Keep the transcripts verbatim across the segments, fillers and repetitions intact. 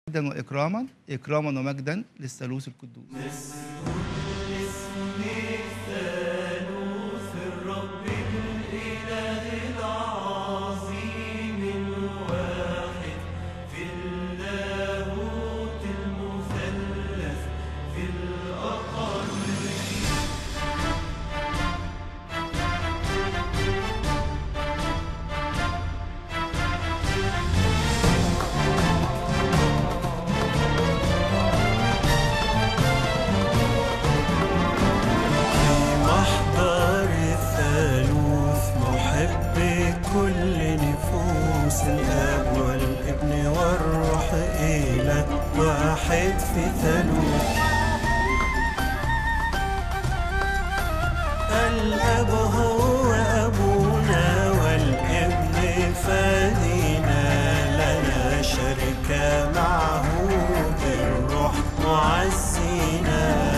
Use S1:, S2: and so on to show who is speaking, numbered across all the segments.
S1: مجدا وإكراما إكراما ومجدا للثالوث القدوس.
S2: الآب والابن والروح إله واحد في ثالوث. الآب هو أبونا والابن فادينا، لنا شركة معه بالروح معزينا.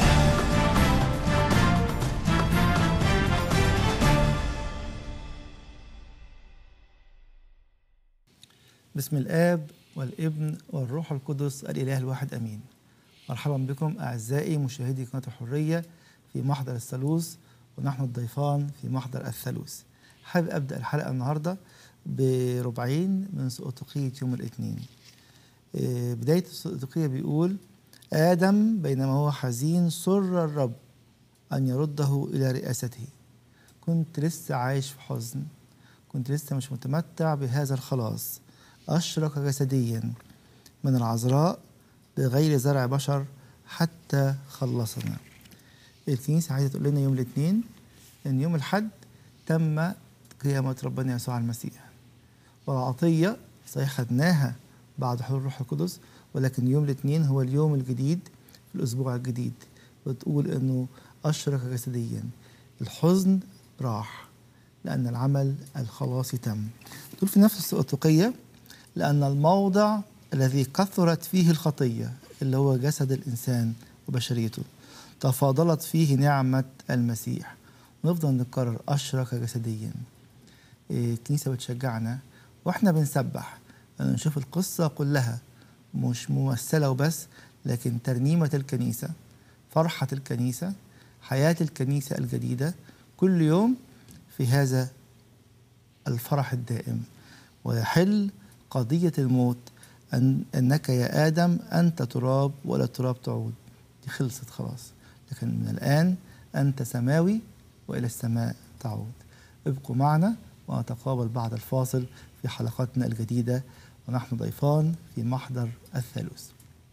S1: بسم الآب والابن والروح القدس الإله الواحد أمين. مرحبا بكم أعزائي مشاهدي قناة الحرية في محضر الثالوث، ونحن الضيفان في محضر الثالوث. حابب أبدأ الحلقة النهاردة بربعين من سؤدقية يوم الاثنين. بداية السؤدقية بيقول: آدم بينما هو حزين سر الرب أن يرده إلى رئاسته. كنت لسه عايش في حزن، كنت لسه مش متمتع بهذا الخلاص. أشرق جسديا من العذراء بغير زرع بشر حتى خلصنا. الكنيسة عايزة تقول لنا يوم الاثنين إن يوم الحد تم قيامة ربنا يسوع المسيح، والعطية صحيح خدناها بعد حلول الروح القدس، ولكن يوم الاثنين هو اليوم الجديد في الأسبوع الجديد. بتقول إنه أشرق جسديا، الحزن راح لأن العمل الخلاصي تم. تقول في نفس السؤدقية: لأن الموضع الذي كثرت فيه الخطية اللي هو جسد الإنسان وبشريته تفاضلت فيه نعمة المسيح. ونفضل نكرر أشرك جسديا. الكنيسة بتشجعنا وإحنا بنسبح أن نشوف القصة كلها، مش ممثلة وبس، لكن ترنيمة الكنيسة، فرحة الكنيسة، حياة الكنيسة الجديدة كل يوم في هذا الفرح الدائم. ويحل قضية الموت أن أنك يا آدم أنت تراب ولا تراب تعود. دي خلصت خلاص، لكن من الآن أنت سماوي وإلى السماء تعود. ابقوا معنا ونتقابل بعد الفاصل في حلقاتنا الجديدة، ونحن ضيفان في محضر الثالوث.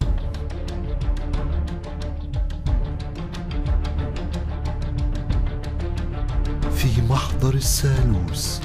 S2: في محضر الثالوث.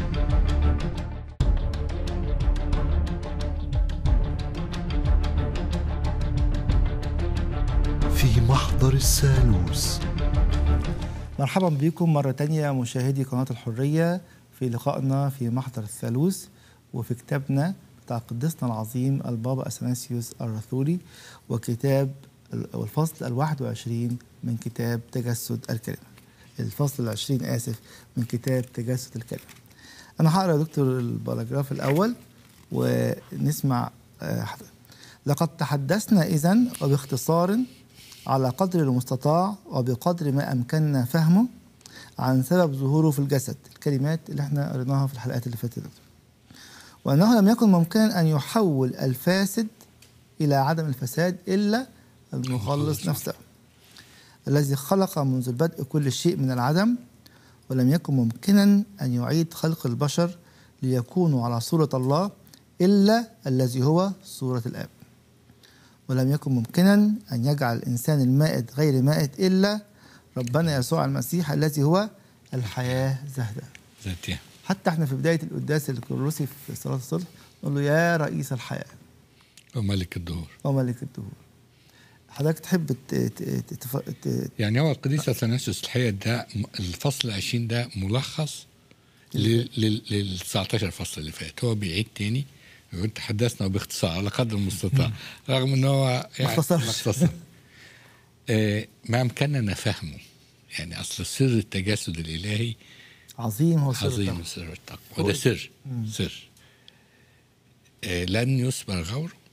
S2: في محضر الثالوث.
S1: مرحبا بكم مرة تانية مشاهدي قناة الحرية في لقائنا في محضر الثالوث، وفي كتابنا بتاع قدسنا العظيم البابا أثناسيوس الرثوري، وكتاب والفصل الواحد وعشرين من كتاب تجسد الكلمة. الفصل العشرين آسف من كتاب تجسد الكلمة. أنا هقرأ يا دكتور الباراجراف الأول ونسمع. لقد تحدثنا إذن وباختصار على قدر المستطاع وبقدر ما أمكننا فهمه عن سبب ظهوره في الجسد، الكلمات اللي احنا قريناها في الحلقات اللي فاتت، وأنه لم يكن ممكنا أن يحول الفاسد إلى عدم الفساد إلا المخلص نفسه الذي خلق منذ البدء كل شيء من العدم، ولم يكن ممكنا أن يعيد خلق البشر ليكونوا على صورة الله إلا الذي هو صورة الآب، ولم يكن ممكنا أن يجعل الإنسان المائت غير مائت إلا ربنا يسوع المسيح الذي هو الحياة ذاتها. حتى احنا في بداية القداس الكروسي في صلاة الصلح نقول له يا رئيس الحياة
S3: وملك الدهور
S1: وملك الدهور. حضرتك تحب ت... ت... ت... ت...
S3: يعني هو القديس أثناسيوس الحقيقة ده الفصل العشرين ده ملخص لل لل تسعتاشر فصل اللي فات. هو بيعيد تاني يقول تحدثنا باختصار على قدر المستطاع، رغم ان هو يعني مختصر آه ما امكننا نفهمه. يعني اصل سر التجسد الالهي
S1: عظيم، هو سر
S3: عظيم
S1: التقوى.
S3: سر التقوى، وده سر مم. سر آه لن يسبر غوره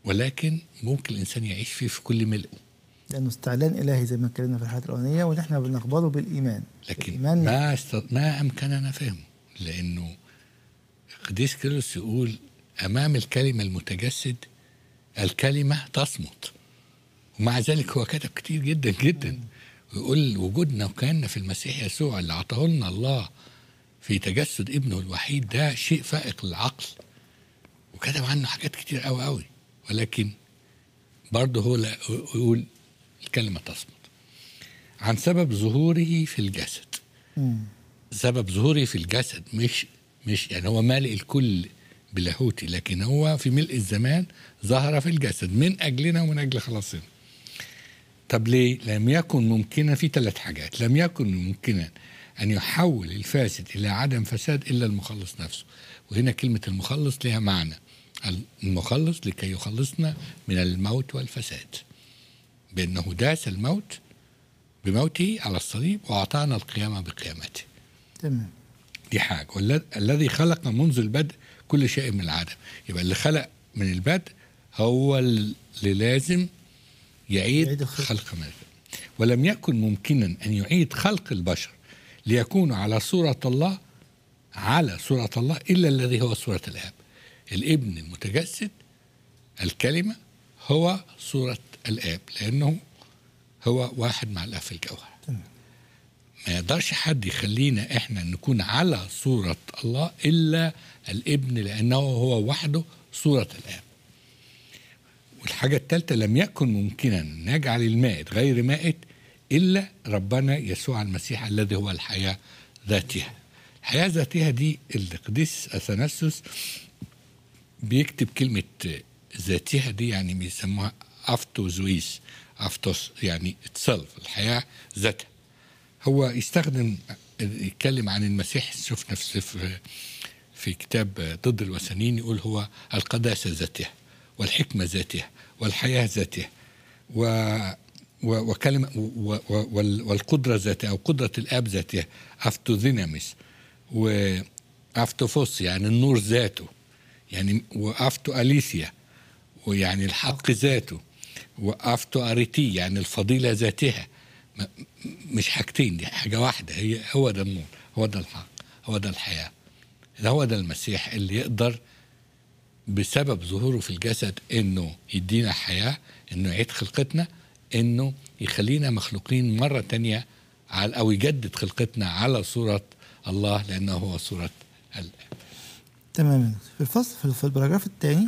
S3: ولكن ممكن الإنسان يعيش فيه في كل ملء،
S1: لأنه استعلان إلهي زي ما اتكلمنا في الحلقة الأولانية، واللي احنا بنقبله بالإيمان.
S3: لكن
S1: الإيمان
S3: ما است... ما أمكننا فهمه، لأنه القديس كيرلس يقول أمام الكلمة المتجسد الكلمة تصمت، ومع ذلك هو كتب كتير جدا جدا، ويقول وجودنا وكأننا في المسيح يسوع اللي عطاه لنا الله في تجسد ابنه الوحيد ده شيء فائق للعقل، وكتب عنه حاجات كتير قوي قوي، ولكن برضه هو لا يقول الكلمة تصمت عن سبب ظهوره في الجسد.
S1: مم.
S3: سبب ظهوره في الجسد مش مش يعني هو مالئ الكل بلاهوتي، لكن هو في ملء الزمان ظهر في الجسد من أجلنا ومن أجل خلاصنا. طب ليه؟ لم يكن ممكنا في ثلاث حاجات. لم يكن ممكنا أن يحول الفاسد إلى عدم فساد إلا المخلص نفسه، وهنا كلمة المخلص لها معنى، المخلص لكي يخلصنا من الموت والفساد، بأنه داس الموت بموته على الصليب وأعطانا القيامة بقيامته.
S1: تمام.
S3: دي حاجة. والذي خلق منذ البدء كل شيء من العدم، يبقى اللي خلق من البدء هو اللي لازم يعيد, يعيد خلق من البدء. ولم يكن ممكنا أن يعيد خلق البشر ليكونوا على صورة الله على صورة الله إلا الذي هو صورة الآب. الابن المتجسد الكلمة هو صورة الآب، لأنه هو واحد مع الآب في الجوهر. ما يقدرش حد يخلينا إحنا نكون على صورة الله إلا الابن، لأنه هو وحده صورة الآب. والحاجة الثالثة لم يكن ممكنا نجعل المائت غير مائت إلا ربنا يسوع المسيح الذي هو الحياة ذاتها. الحياة ذاتها دي القديس أثناسيوس بيكتب كلمة ذاتها دي يعني بيسموها أفتوزويس، أفتوس يعني itself، الحياة ذاتها. هو يستخدم يتكلم عن المسيح، شفنا في في في كتاب ضد الوثنيين يقول هو القداسة ذاتها والحكمة ذاتها والحياة ذاتها و وكلمة والقدرة ذاتها أو قدرة الآب ذاتها، أفتوذيناميس، وأفتوفوس يعني النور ذاته، يعني وأفتو أليثيا ويعني الحق ذاته، وأفتو أريتي يعني الفضيلة ذاتها. مش حاجتين، دي حاجة واحدة، هي هو ده النور، هو ده الحق، هو ده الحياة، هو ده المسيح اللي يقدر بسبب ظهوره في الجسد إنه يدينا حياة، إنه يعيد خلقتنا، إنه يخلينا مخلوقين مرة تانية على أو يجدد خلقتنا على صورة الله، لأنه هو صورة الآب.
S1: تماما. في الفصل في البراجراف الثاني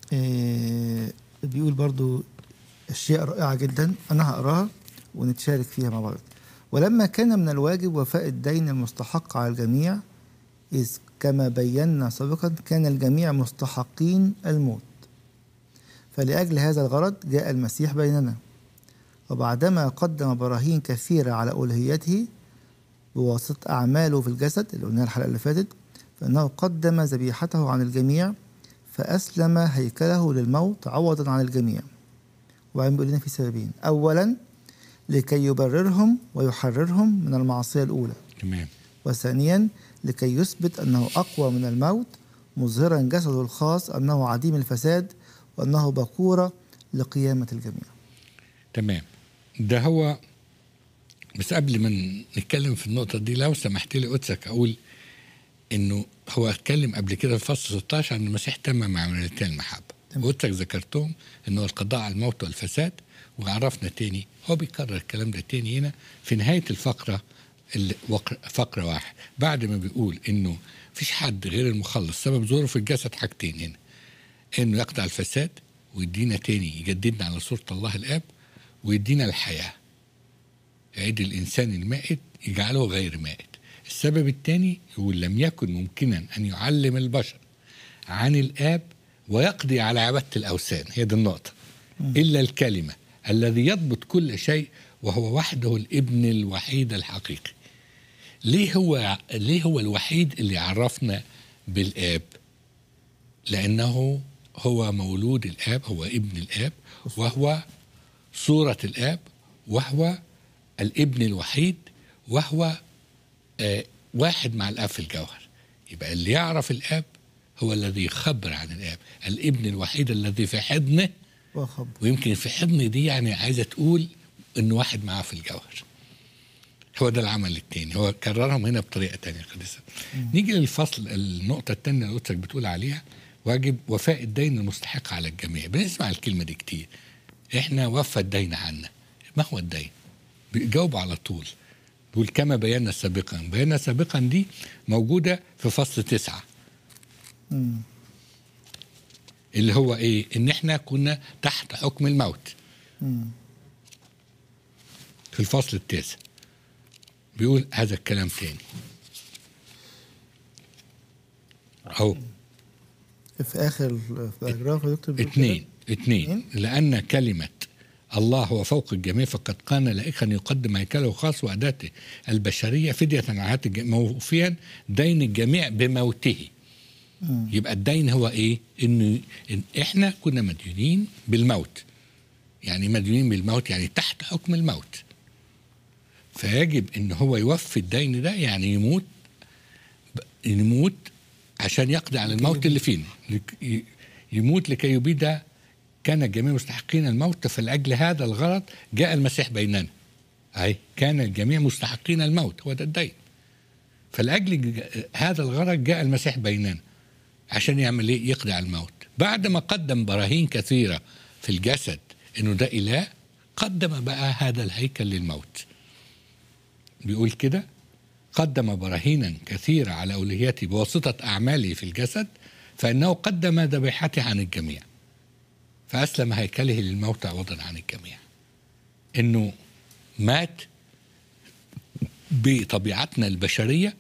S1: آه بيقول برضو أشياء رائعة جدا، أنا هقراها ونتشارك فيها مع بعض. ولما كان من الواجب وفاء الدين المستحق على الجميع، إذ كما بينا سابقا كان الجميع مستحقين الموت، فلأجل هذا الغرض جاء المسيح بيننا، وبعدما قدم براهين كثيرة على ألوهيته بواسطة أعماله في الجسد اللي قلناها الحلقة اللي فاتت، فإنه قدم ذبيحته عن الجميع فأسلم هيكله للموت عوضا عن الجميع. وبعدين بيقول لنا في سببين: أولا لكي يبررهم ويحررهم من المعصية الأولى،
S3: تمام.
S1: وثانيا لكي يثبت أنه أقوى من الموت، مظهرا جسده الخاص أنه عديم الفساد وأنه بكورة لقيامة الجميع.
S3: تمام. ده هو. بس قبل ما نتكلم في النقطة دي لو سمحت لي قدسك أقول إنه هو اتكلم قبل كده في فصل ستة عشر عن المسيح تمم عمليتين المحبة، وقدسك ذكرتهم إنه القضاء على الموت والفساد، وعرفنا تاني هو بيكرر الكلام ده تاني هنا في نهاية الفقرة، فقرة واحد بعد ما بيقول إنه فيش حد غير المخلص سبب ظهوره في الجسد حاجتين هنا: إنه يقطع الفساد ويدينا تاني يجددنا على صورة الله الآب، ويدينا الحياة، يعيد الإنسان المائت يجعله غير مائت. السبب الثاني يقول لم يكن ممكنا أن يعلم البشر عن الآب ويقضي على عبادة الأوثان، هي دي النقطة، إلا الكلمة الذي يضبط كل شيء وهو وحده الابن الوحيد الحقيقي. ليه هو ليه هو الوحيد اللي عرفنا بالآب؟ لأنه هو مولود الآب، هو ابن الآب، وهو صورة الآب، وهو الابن الوحيد، وهو آه واحد مع الآب في الجوهر. يبقى اللي يعرف الآب هو الذي يخبر عن الآب، الابن الوحيد الذي في حضنه
S1: وخب.
S3: ويمكن في حضن دي يعني عايزة تقول إنه واحد معاه في الجوهر. هو ده العمل التاني، هو كررهم هنا بطريقة تانية قديسة. نيجي للفصل النقطة التانية اللي قلتك بتقول عليها، واجب وفاء الدين المستحق على الجميع. بنسمع الكلمة دي كتير، إحنا وفى الدين عنا. ما هو الدين؟ بيجاوب على طول، بيقول كما بينا سابقا. بينا سابقا دي موجودة في فصل تسعة،
S1: مم.
S3: اللي هو إيه؟ إن إحنا كنا تحت حكم الموت.
S1: مم.
S3: في الفصل التاسع بيقول هذا الكلام تاني أو
S1: في آخر الباراجراف يا دكتور بيقول
S3: اثنين
S1: كده.
S3: اثنين لأن كلمة الله هو فوق الجميع، فقد كان لائقا يقدم هيكله خاص وأداته البشرية فدية عن عهد الجميع، موفيا دين الجميع بموته.
S1: مم.
S3: يبقى الدين هو إيه؟ إنه إن إحنا كنا مديونين بالموت. يعني مديونين بالموت يعني تحت حكم الموت، فيجب إن هو يوفي الدين ده، يعني يموت يموت عشان يقضي على الموت اللي فينا، لك- يموت لكي يبيد. كان الجميع مستحقين الموت، فلأجل هذا الغرض جاء المسيح بيننا. أي كان الجميع مستحقين الموت، هو ده الدين. فلأجل ج- هذا الغرض جاء المسيح بيننا عشان يعمل إيه؟ يقضي على الموت. بعد ما قدم براهين كثيرة في الجسد إنه ده إله، قدم بقى هذا الهيكل للموت. بيقول كده: قدم براهينا كثيرة على ألوهيته بواسطة أعماله في الجسد، فإنه قدم ذبيحته عن الجميع، فأسلم هيكله للموت عوضا عن الجميع. إنه مات بطبيعتنا البشرية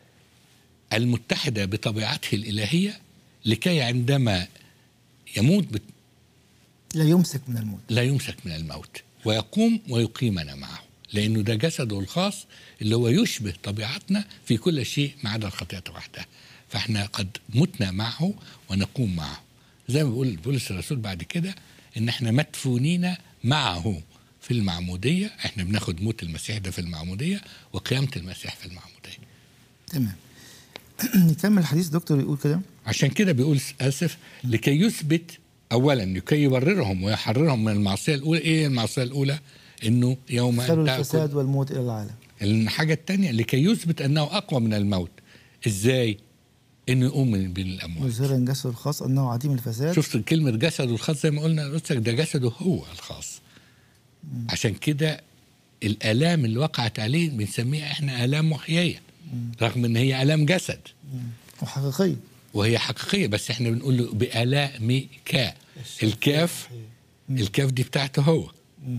S3: المتحدة بطبيعته الإلهية، لكي عندما يموت بت...
S1: لا يمسك من الموت.
S3: لا يمسك من الموت، ويقوم ويقيمنا معه، لأنه ده جسده الخاص اللي هو يشبه طبيعتنا في كل شيء ما عدا الخطيئة وحدها. فإحنا قد متنا معه ونقوم معه، زي ما بيقول بولس الرسول بعد كده إن إحنا مدفونين معه في المعمودية. إحنا بناخد موت المسيح ده في المعمودية وقيامة المسيح في المعمودية.
S1: تمام. نكمل الحديث دكتور، يقول كده:
S3: عشان كده بيقول آسف لكي يثبت أولا، لكي يبررهم ويحررهم من المعصية الأولى. إيه المعصية الأولى؟ إنه يوم
S1: خلوا
S3: تأكل
S1: الفساد والموت إلى العالم.
S3: الحاجة التانية لكي يثبت أنه أقوى من الموت. إزاي؟ إنه يقوم من بين الأموات.
S1: مظهرا جسده الخاص أنه عديم الفساد.
S3: شفت كلمة جسده الخاص زي ما قلنا لك، ده جسده هو الخاص. مم. عشان كده الآلام اللي وقعت عليه بنسميها إحنا آلام محيية، رغم إن هي آلام جسد
S1: مم. وحقيقية،
S3: وهي حقيقية، بس إحنا بنقول له بآلامك. الكاف مم. الكاف دي بتاعته هو. مم.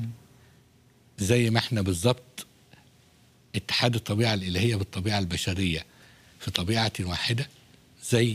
S3: زي ما إحنا بالظبط اتحاد الطبيعة الإلهية بالطبيعة البشرية في طبيعة واحدة. زي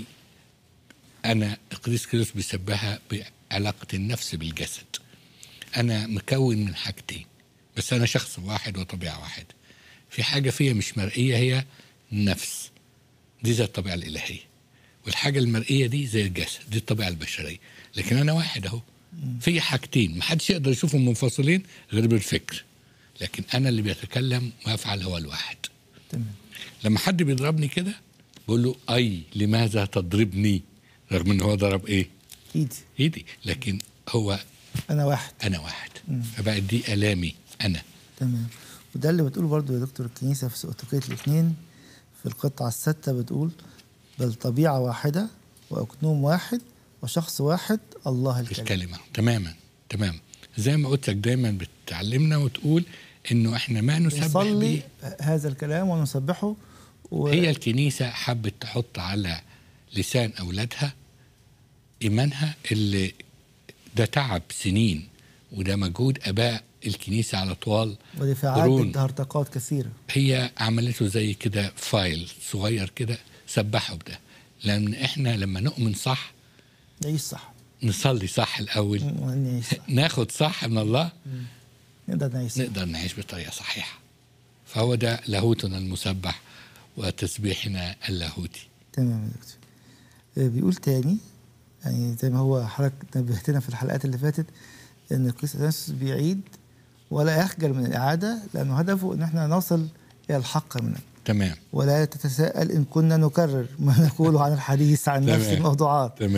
S3: أنا القديس كيرلس بيسبها بعلاقة النفس بالجسد. أنا مكون من حاجتين، بس أنا شخص واحد وطبيعة واحدة. في حاجة فيها مش مرئية، هي النفس دي زي الطبيعة الإلهية، والحاجة المرئية دي زي الجسد دي الطبيعة البشرية. لكن أنا واحد أهو، في حاجتين محدش يقدر يشوفهم منفصلين غير بالفكر، لكن أنا اللي بيتكلم ويفعل هو الواحد.
S1: تمام.
S3: لما حد بيضربني كده بقول له أي لماذا تضربني، رغم إن هو ضرب إيه؟
S1: إيدي
S3: إيدي، لكن هو
S1: أنا واحد.
S3: أنا واحد. فبقى دي آلامي أنا.
S1: تمام. وده اللي بتقول برضو يا دكتور الكنيسة في سؤتقية الاثنين في القطعة الستة، بتقول: بل طبيعة واحدة وأكنوم واحد وشخص واحد، الله الكلمة.
S3: الكلمة. تماما تمام. زي ما قلت لك دايما بتعلمنا وتقول إنه إحنا ما نسبح
S1: نصلي
S3: به.
S1: هذا الكلام ونسبحه. و...
S3: هي الكنيسة حبت تحط على لسان أولادها إيمانها اللي ده تعب سنين، وده مجهود أباء الكنيسة على طوال
S1: ودفاعات
S3: قرون.
S1: ضد هرطقات كثيرة.
S3: هي عملته زي كده فايل صغير كده سبحوا بده، لأن إحنا لما نؤمن صح
S1: نعيش صح،
S3: نصلي صح الأول،
S1: نعيش صح.
S3: ناخد صح من الله،
S1: نقدر نعيش صح.
S3: نقدر نعيش بطريقة صحيحة. فهو ده لاهوتنا المسبح وتسبيحنا اللاهوتي.
S1: تمام يا دكتور. بيقول تاني، يعني زي ما هو حضرتك نبهتنا في الحلقات اللي فاتت، ان القديس اثناسيوس بيعيد ولا يخجل من الاعاده، لانه هدفه ان احنا نصل الى الحق منه.
S3: تمام.
S1: ولا تتساءل ان كنا نكرر ما نقوله عن الحديث عن نفس الموضوعات.
S3: تمام.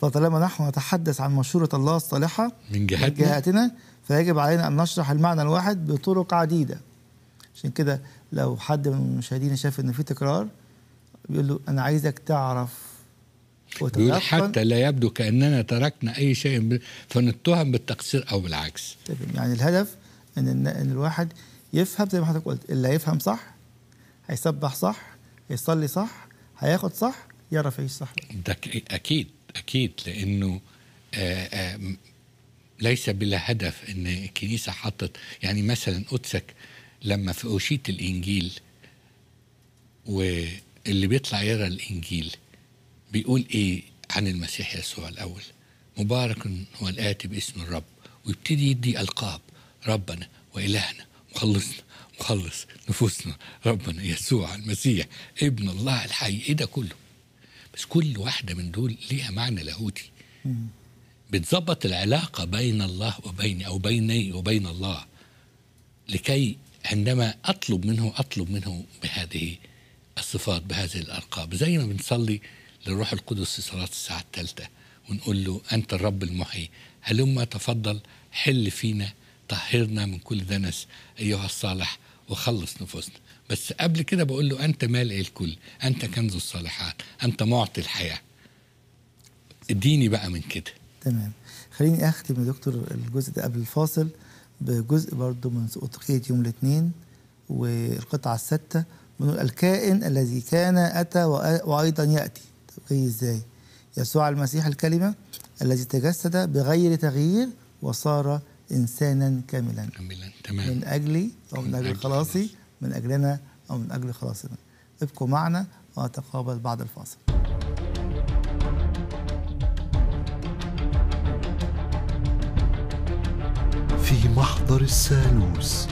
S1: فطالما نحن نتحدث عن مشورة الله الصالحة
S3: من جهتنا,
S1: من جهتنا فيجب علينا أن نشرح المعنى الواحد بطرق عديدة. عشان كده لو حد من المشاهدين شاف إن في تكرار بيقول له أنا عايزك تعرف
S3: بيقول حتى لا يبدو كأننا تركنا أي شيء فنتهم بالتقصير أو بالعكس.
S1: يعني الهدف إن, إن الواحد يفهم زي ما حضرتك قلت، اللي هيفهم صح هيسبح صح، هيصلي صح، هياخد صح، يعرف يعيش صح.
S3: ده أكيد أكيد، لأنه آآ آآ ليس بلا هدف إن الكنيسة حطت، يعني مثلا قدسك لما في أوشية الإنجيل واللي بيطلع يرى الإنجيل بيقول إيه عن المسيح يسوع الأول؟ مبارك هو الآتي باسم الرب، ويبتدي يدي ألقاب: ربنا وإلهنا مخلصنا مخلص نفوسنا ربنا يسوع المسيح ابن الله الحي. إيه ده كله؟ بس كل واحدة من دول ليها معنى لاهوتي بتظبط العلاقة بين الله وبيني أو بيني وبين الله، لكي عندما أطلب منه أطلب منه بهذه الصفات بهذه الألقاب، زي ما بنصلي للروح القدس في صلاة الساعة الثالثة ونقول له أنت الرب المحيي هلما تفضل حل فينا طهرنا من كل دنس أيها الصالح وخلص نفوسنا. بس قبل كده بقول له أنت مالئ الكل، أنت كنز الصالحات، أنت معطي الحياة، اديني بقى من كده.
S1: تمام. خليني أختم يا دكتور الجزء ده قبل الفاصل بجزء برضو من سقوطية يوم الاثنين والقطعة الستة من الكائن الذي كان أتى وأيضا يأتي. طب إزاي؟ يسوع المسيح الكلمة الذي تجسد بغير تغيير وصار إنسانا كاملا
S3: كاملا تمام
S1: من أجلي أو من أجل خلاصي، من أجلنا أو من أجل خلاصنا. ابقوا معنا ونتقابل بعد الفاصل.
S2: في محضر الثالوث.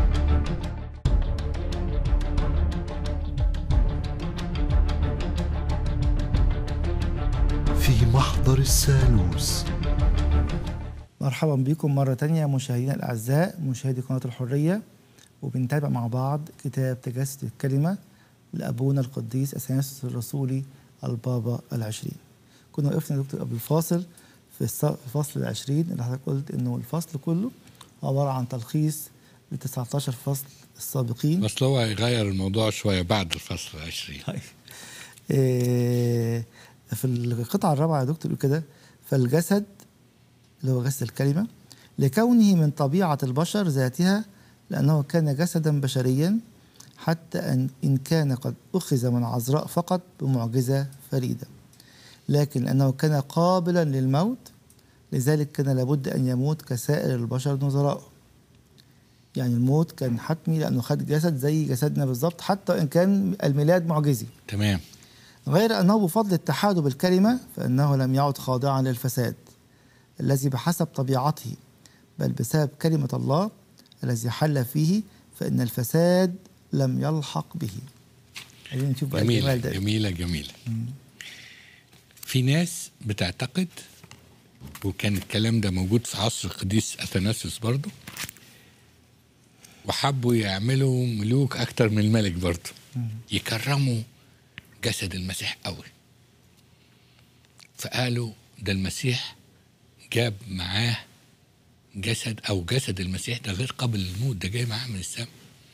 S2: في محضر الثالوث.
S1: مرحبا بكم مرة تانية مشاهدينا الأعزاء، مشاهدي قناة الحرية، وبنتابع مع بعض كتاب تجسد الكلمة لأبونا القديس أثناسيوس الرسولي البابا العشرين. كنا وقفنا يا دكتور قبل الفاصل في الفصل العشرين اللي حضرتك قلت إنه الفصل كله عبارة عن تلخيص ل تسعة عشر فصل السابقين.
S3: بس هو هيغير الموضوع شوية بعد الفصل العشرين.
S1: إيه في القطعة الرابعة يا دكتور كده، فالجسد اللي هو جسد الكلمة لكونه من طبيعة البشر ذاتها، لأنه كان جسدا بشريا حتى أن إن كان قد أخذ من عذراء فقط بمعجزة فريدة، لكن لأنه كان قابلا للموت لذلك كان لابد أن يموت كسائر البشر نظراءه. يعني الموت كان حتمي لأنه خد جسد زي جسدنا بالضبط حتى إن كان الميلاد معجزي.
S3: تمام.
S1: غير أنه بفضل اتحاده بالكلمة فإنه لم يعد خاضعا للفساد الذي بحسب طبيعته، بل بسبب كلمة الله الذي حل فيه فإن الفساد لم يلحق به. عايزين نشوف بقى
S3: جميلة
S1: الجمال ده.
S3: جميلة جميلة. في ناس بتعتقد، وكان الكلام ده موجود في عصر القديس أثناسيوس برضو، وحبوا يعملوا ملوك أكتر من الملك برضو، يكرموا جسد المسيح قوي، فقالوا ده المسيح جاب معاه جسد، أو جسد المسيح ده غير قابل للموت، ده جاي معاه من السماء.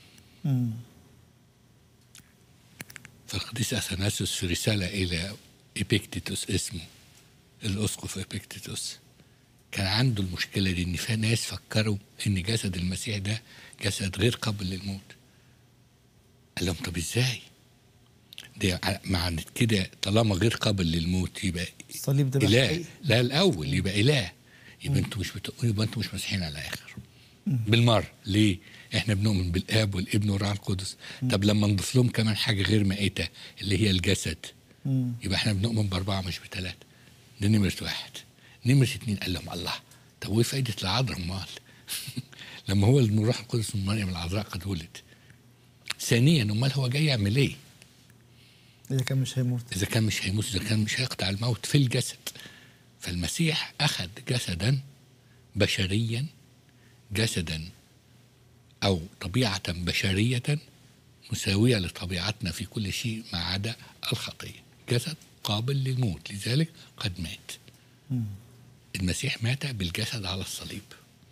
S3: فالقديس أثناسيوس في رسالة إلى إبيكتيتوس، اسمه الأسقف إبيكتيتوس، كان عنده المشكلة دي، إن في ناس فكروا إن جسد المسيح ده جسد غير قابل للموت. قال لهم طب إزاي؟ ده معنى كده طالما غير قابل للموت يبقى
S1: الصليب ده
S3: إله. لا الأول يبقى إله، يبقى أنتوا مش بتقولوا، يبقى أنتوا مش مسيحيين على الآخر بالمرة. ليه؟ إحنا بنؤمن بالآب والابن والروح القدس. طب لما نضيف لهم كمان حاجة غير مائتة اللي هي الجسد،
S1: مم.
S3: يبقى إحنا بنؤمن بأربعة مش بثلاثة. ده نمرة واحد. نمرة اتنين قال لهم الله، طب وإيه فايدة العذراء أمال؟ لما هو الروح القدس من مريم العذراء قد ولد. ثانيا أمال هو جاي يعمل إيه؟
S1: إذا كان مش هيموت،
S3: إذا كان مش هيموت، إذا كان مش هيقطع الموت في الجسد. فالمسيح أخذ جسدا بشريا، جسدا أو طبيعة بشرية مساوية لطبيعتنا في كل شيء ما عدا الخطية، جسد قابل للموت، لذلك قد مات. المسيح مات بالجسد على الصليب.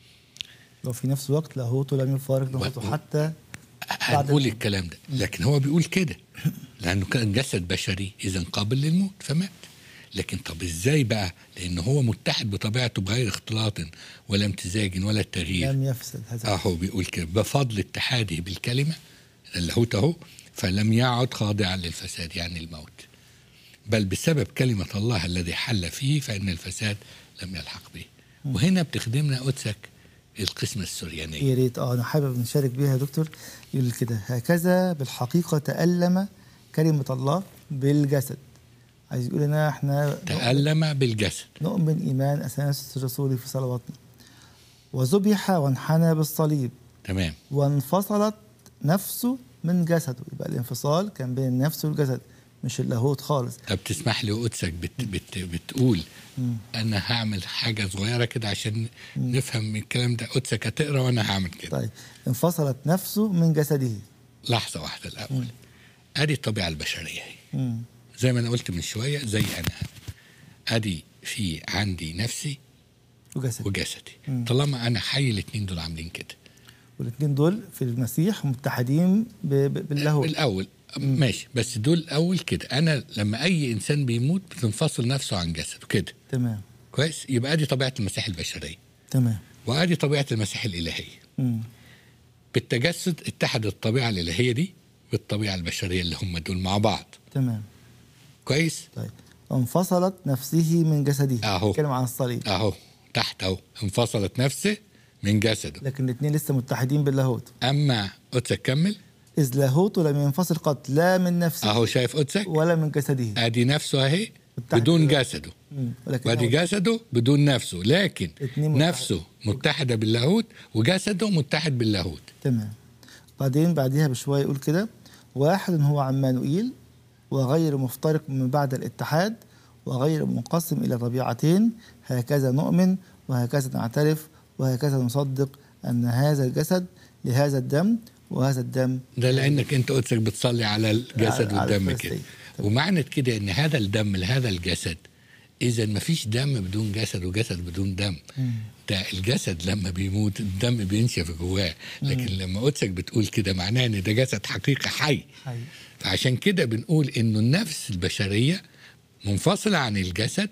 S1: لو في نفس الوقت لاهوته لم يفارق لاهوته
S3: و-
S1: حتى
S3: هنقول الكلام ده، لكن هو بيقول كده لأنه كان جسد بشري إذا قابل للموت فمات. لكن طب إزاي بقى؟ لأن هو متحد بطبيعته بغير اختلاط ولا امتزاج ولا تغيير.
S1: لم يفسد هذا.
S3: اه هو بيقول كده بفضل اتحاده بالكلمة اللاهوت اهو، فلم يعد خاضعا للفساد يعني الموت، بل بسبب كلمة الله الذي حل فيه فإن الفساد لم يلحق به. وهنا بتخدمنا قدسك القسمة السريانية.
S1: يا ريت اه انا حابب نشارك بيها يا دكتور. يقول كده: هكذا بالحقيقه تألم كلمه الله بالجسد. عايز يقول لنا احنا
S3: تألم بالجسد،
S1: نؤمن ايمان اثناسيوس الرسولي في صلواتنا، وذبح وانحنى بالصليب،
S3: تمام،
S1: وانفصلت نفسه من جسده. يبقى الانفصال كان بين النفس والجسد مش اللاهوت خالص.
S3: طب تسمح لي قدسك بت بت بتقول
S1: مم.
S3: أنا هعمل حاجة صغيرة كده عشان مم. نفهم من الكلام ده. قدسك هتقرأ وأنا هعمل كده.
S1: طيب، انفصلت نفسه من جسده.
S3: لحظة واحدة الأول. أدي الطبيعة البشرية هي
S1: مم.
S3: زي ما أنا قلت من شوية، زي أنا أدي في عندي نفسي
S1: وجسد.
S3: وجسدي.
S1: مم.
S3: طالما أنا حي الاتنين دول عاملين كده،
S1: والاثنين دول في المسيح متحدين ب- ب- باللاهوت.
S3: الأول ماشي، بس دول الأول كده. أنا لما أي إنسان بيموت بتنفصل نفسه عن جسده كده،
S1: تمام
S3: كويس. يبقى أدي طبيعة المسيح البشرية،
S1: تمام.
S3: وأدي طبيعة المسيح الإلهية.
S1: مم.
S3: بالتجسد اتحد الطبيعة الإلهية دي بالطبيعة البشرية اللي هم دول مع بعض،
S1: تمام.
S3: كويس.
S1: طيب، انفصلت نفسه من جسده.
S3: أهو.
S1: نتكلم عن الصليب.
S3: أهو تحت أهو، انفصلت نفسه من جسده.
S1: لكن الاثنين لسه متحدين باللاهوت.
S3: أما قدسك كمل.
S1: إذ لاهوته لم ينفصل قط، لا من نفسه
S3: أهو شايف قدسك،
S1: ولا من جسده.
S3: أدي نفسه أهي
S1: متحد
S3: بدون
S1: بالله.
S3: جسده،
S1: مم. ولكن
S3: وادي جسده بدون نفسه، لكن
S1: اتنين متحد.
S3: نفسه متحدة باللاهوت وجسده متحد باللاهوت.
S1: تمام. بعدين بعديها بشوية يقول كده: واحد هو عمانوئيل، وغير مفترق من بعد الاتحاد، وغير منقسم إلى طبيعتين. هكذا نؤمن وهكذا نعترف وهكذا نصدق أن هذا الجسد لهذا الدم وهذا الدم.
S3: ده لأنك أنت قدسك بتصلي على الجسد
S1: على- على
S3: والدم
S1: الفلسطين.
S3: كده،
S1: تمام.
S3: ومعنى كده إن هذا الدم لهذا الجسد، إذا ما فيش دم بدون جسد وجسد بدون دم.
S1: مم.
S3: ده الجسد لما بيموت الدم بينشف جواه، لكن لما قدسك بتقول كده معناه إن ده جسد حقيقي حي.
S1: حي.
S3: فعشان كده بنقول إنه النفس البشرية منفصلة عن الجسد،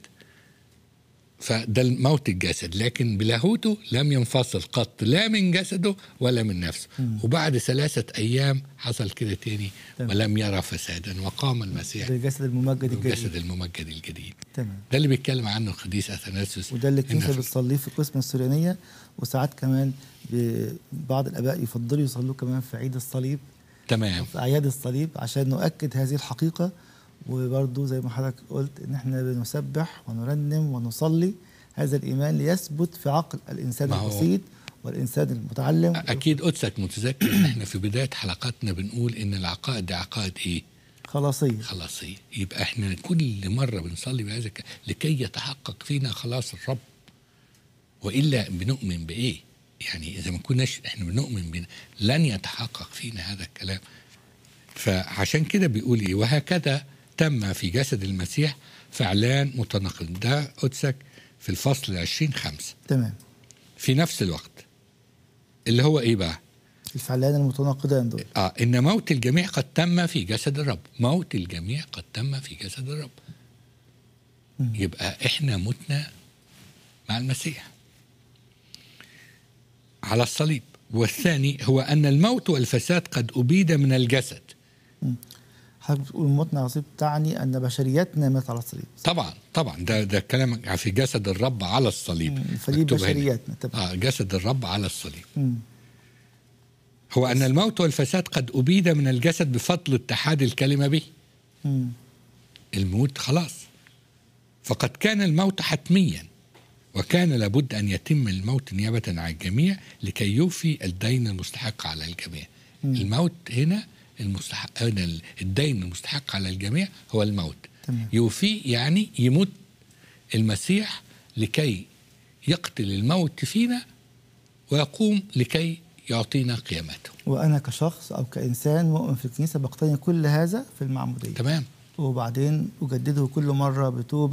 S3: فده الموت الجسد، لكن بلاهوته لم ينفصل قط لا من جسده ولا من نفسه.
S1: مم.
S3: وبعد ثلاثة أيام حصل كده تاني،
S1: تمام.
S3: ولم يرى فسادا وقام المسيح
S1: بالجسد الممجد الجديد.
S3: بالجسد الممجد الجديد.
S1: تمام.
S3: ده اللي بيتكلم عنه القديس أثناسيوس.
S1: وده اللي الكنيسه
S3: إن-
S1: بتصليه في القسمه السريانيه، وساعات كمان ب- بعض الاباء يفضلوا يصلوا كمان في عيد الصليب،
S3: تمام.
S1: في اعياد الصليب، عشان نؤكد هذه الحقيقه. وبرضه زي ما حضرتك قلت ان احنا بنسبح ونرنم ونصلي هذا الايمان ليثبت في عقل الانسان
S3: ما هو-
S1: البسيط والانسان المتعلم.
S3: أكيد قدسك متذكر إن إحنا في بداية حلقاتنا بنقول إن العقائد دي عقائد إيه؟
S1: خلاصيه.
S3: خلاصية. يبقى إحنا كل مرة بنصلي بهذا الك- لكي يتحقق فينا خلاص الرب، وإلا بنؤمن بإيه؟ يعني إذا ما كناش إحنا بنؤمن بنا لن يتحقق فينا هذا الكلام. فعشان كده بيقول إيه؟ وهكذا تم في جسد المسيح فعلان متناقض. ده قدسك في الفصل عشرين خمسة
S1: تمام.
S3: في نفس الوقت، اللي هو إيه بقى؟
S1: الفعلان المتناقضان دول.
S3: آه إن موت الجميع قد تم في جسد الرب. موت الجميع قد تم في جسد الرب.
S1: مم.
S3: يبقى إحنا متنا مع المسيح على الصليب. والثاني هو أن الموت والفساد قد أبيد من الجسد.
S1: حضرتك بتقول موتنا على الصليب، تعني ان بشريتنا ماتت على الصليب.
S3: طبعا طبعا ده ده كلام في جسد الرب على الصليب.
S1: مم. فدي
S3: مكتوب هنا.
S1: بشريتنا. تمام.
S3: آه جسد الرب على الصليب.
S1: مم.
S3: هو أن الموت والفساد قد أبيد من الجسد بفضل اتحاد الكلمة به.
S1: مم.
S3: الموت خلاص، فقد كان الموت حتميا، وكان لابد أن يتم الموت نيابة عن الجميع لكي يوفي الدين المستحق على الجميع.
S1: مم.
S3: الموت هنا المستحق، هنا الدين المستحق على الجميع هو الموت.
S1: تمام.
S3: يوفي يعني يموت المسيح لكي يقتل الموت فينا ويقوم لكي يعطينا قيامته.
S1: وانا كشخص او كانسان مؤمن في الكنيسه بقتني كل هذا في المعموديه.
S3: تمام.
S1: وبعدين اجدده كل مره بتوبه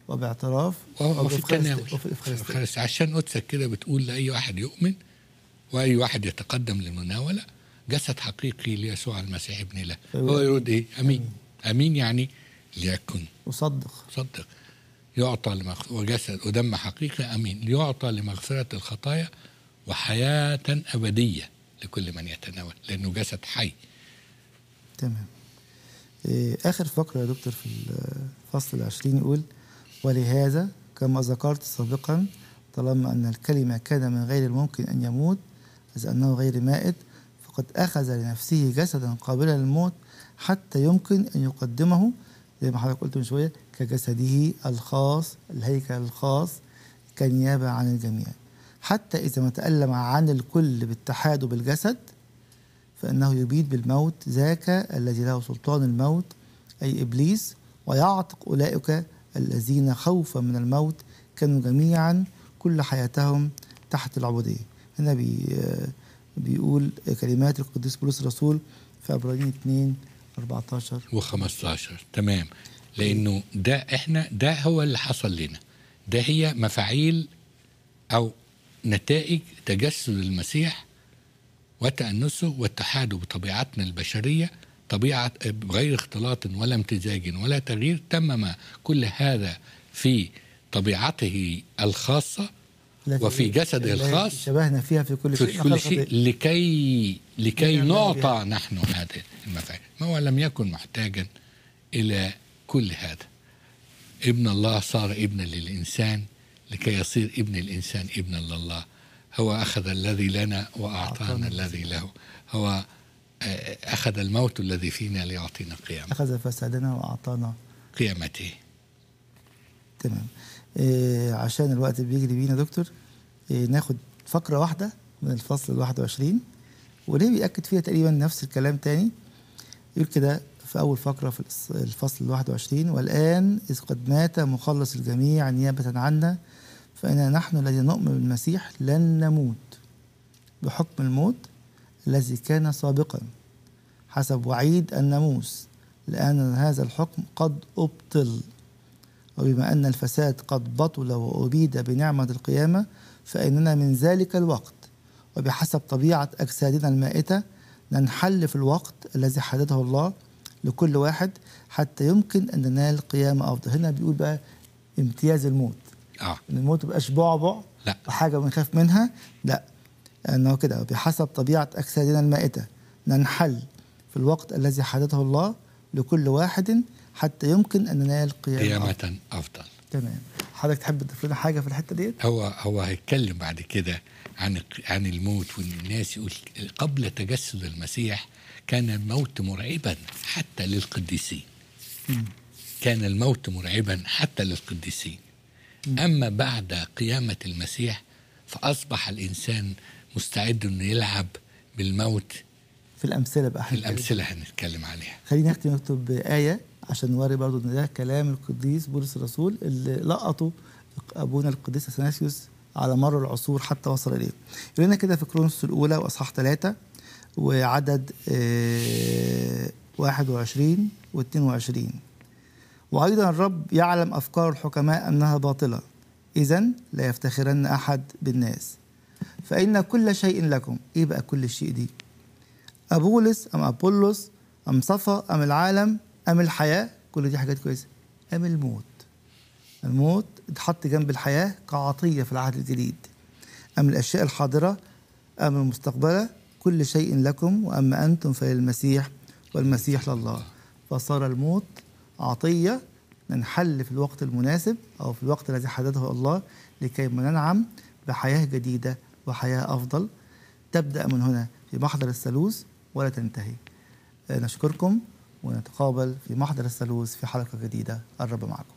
S1: وباعتراف
S3: وفي
S1: وبإفخارست-
S3: التناول
S1: وفي الإفخارستية.
S3: خلاص، عشان قدسك كده بتقول لأي واحد يؤمن وأي واحد يتقدم للمناولة جسد حقيقي ليسوع المسيح ابن الله، هو يرد إيه؟ أمين. أمين يعني ليكن،
S1: وصدق.
S3: صدق، يعطى لمغ... وجسد ودم حقيقي أمين ليعطى لمغفرة الخطايا وحياة أبدية لكل من يتناول، لأنه جسد حي.
S1: تمام. إيه، آخر فقرة يا دكتور في الفصل العشرين يقول: ولهذا كما ذكرت سابقا طالما أن الكلمة كان من غير الممكن أن يموت إذ أنه غير مائت، فقد أخذ لنفسه جسدا قابلا للموت حتى يمكن أن يقدمه زي ما حضرتك قلت من شوية كجسده الخاص الهيكل الخاص كنيابة عن الجميع، حتى إذا ما تألم عن الكل باتحاده بالجسد فإنه يبيد بالموت ذاك الذي له سلطان الموت أي إبليس، ويعتق أولئك الذين خوفا من الموت كانوا جميعا كل حياتهم تحت العبودية. هنا بي بيقول كلمات القديس بولس الرسول في عبرانيين اثنين أربعة عشر
S3: وخمستاشر. تمام، لأنه ده إحنا ده هو اللي حصل لنا، ده هي مفاعيل أو نتائج تجسد المسيح وتأنسه واتحاده بطبيعتنا البشرية، طبيعة بغير اختلاط ولا امتزاج ولا تغيير، تمم كل هذا في طبيعته الخاصة وفي جسده الخاص
S1: شبهنا فيها في كل
S3: في
S1: شيء,
S3: كل شيء لكي لكي نعطى نحن هذه المفاعيل. ما هو لم يكن محتاجا إلى كل هذا. ابن الله صار ابنا للإنسان لكي يصير ابن الإنسان ابنا لله. هو أخذ الذي لنا وأعطانا الذي له. هو أخذ الموت الذي فينا ليعطينا قيامة،
S1: أخذ فسادنا وأعطانا
S3: قيامته.
S1: تمام. إيه عشان الوقت بيجري بينا دكتور، إيه ناخد فقرة واحدة من الفصل الواحد وعشرين وليه بيأكد فيها تقريبا نفس الكلام تاني. يقول كده في أول فقرة في الفصل الواحد وعشرين: والآن إذ قد مات مخلص الجميع نيابة عنا فإننا نحن الذين نؤمن بالمسيح لن نموت بحكم الموت الذي كان سابقا حسب وعيد الناموس، لأن هذا الحكم قد أبطل، وبما أن الفساد قد بطل وأبيد بنعمة القيامة فإننا من ذلك الوقت وبحسب طبيعة أجسادنا المائتة ننحل في الوقت الذي حدده الله لكل واحد حتى يمكن أن ننال قيامة أفضل. هنا بيقول بقى امتياز الموت،
S3: آه.
S1: إن الموت مبقاش بعبع
S3: لا،
S1: وحاجة بنخاف منها، لا، أنه كده بحسب طبيعة أجسادنا المائتة ننحل في الوقت الذي حدده الله لكل واحد حتى يمكن أن ننال قيامة,
S3: قيامة
S1: أفضل.
S3: أفضل.
S1: تمام. حضرتك تحب تضيف لنا حاجة في الحتة ديت؟
S3: هو هو هيتكلم بعد كده عن عن الموت، وان الناس يقول قبل تجسد المسيح كان الموت مرعبا حتى للقديسين.
S1: مم.
S3: كان الموت مرعبا حتى للقديسين. مم. اما بعد قيامة المسيح فاصبح الانسان مستعد انه يلعب بالموت.
S1: في الأمثلة بقى
S3: في الامثلة هنتكلم عليها.
S1: خلينا نختم نكتب بآية عشان نوري برضو ان ده كلام القديس بولس الرسول اللي لقطه ابونا القديس اثناسيوس على مر العصور حتى وصل اليه. يقول لنا كده في كرونس الاولى واصحاح ثلاثة وعدد اه واحد وعشرين واثنين وعشرين: وايضا الرب يعلم افكار الحكماء انها باطله، اذن لا يفتخرن احد بالناس، فان كل شيء لكم. ايه بقى كل شيء دي؟ ابولس ام ابولس ام صفا ام العالم أم الحياة، كل دي حاجات كويسة، أم الموت. الموت اتحط جنب الحياة كعطية في العهد الجديد. أم الأشياء الحاضرة أم المستقبلة، كل شيء لكم، وأما أنتم فللمسيح والمسيح لله. فصار الموت عطية ننحل في الوقت المناسب أو في الوقت الذي حدده الله لكي ننعم بحياة جديدة وحياة أفضل تبدأ من هنا في محضر الثالوث ولا تنتهي. نشكركم ونتقابل في محضر الثالوث في حلقة جديدة. الرب معكم.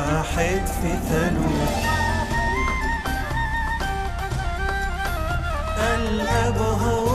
S4: واحد في ثالوث. الأب هو